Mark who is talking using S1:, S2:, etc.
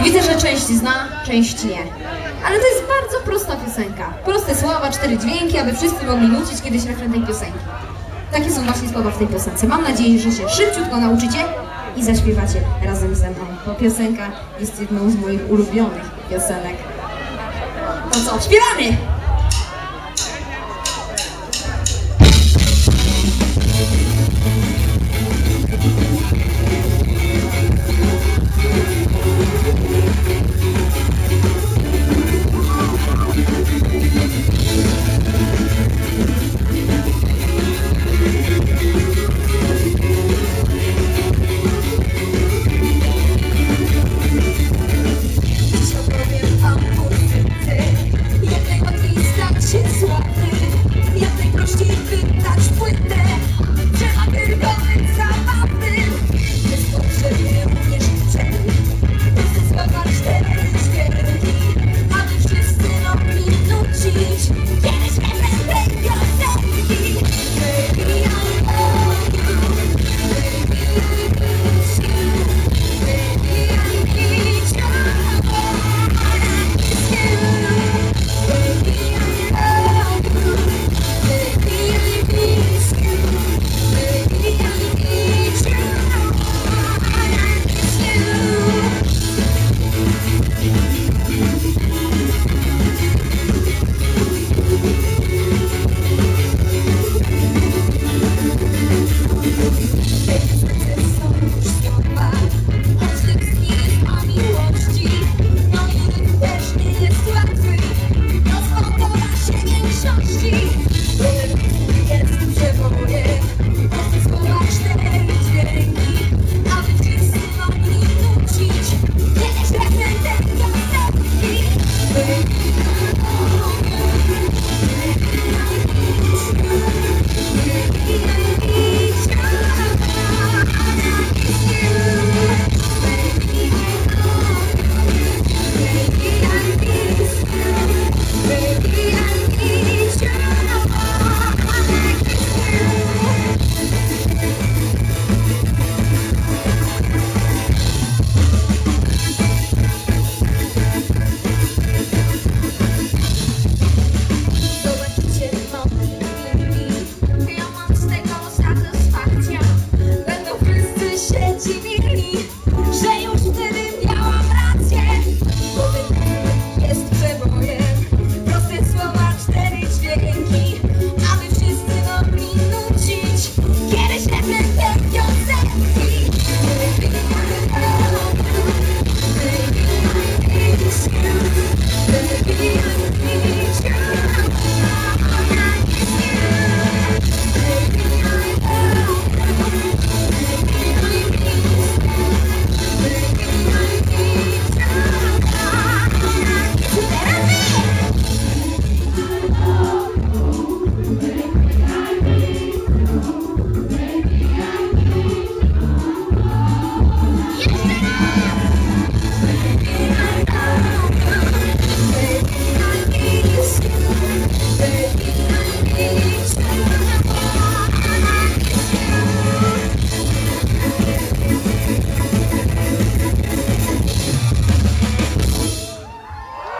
S1: Widzę, że część zna, część nie. Ale to jest bardzo prosta piosenka. Proste słowa, 4 dźwięki, aby wszyscy mogli nucić kiedyś refren tej piosenki. Takie są właśnie słowa w tej piosence. Mam nadzieję, że się szybciutko nauczycie i zaśpiewacie razem ze mną, bo piosenka jest jedną z moich ulubionych piosenek. To co, śpiewamy!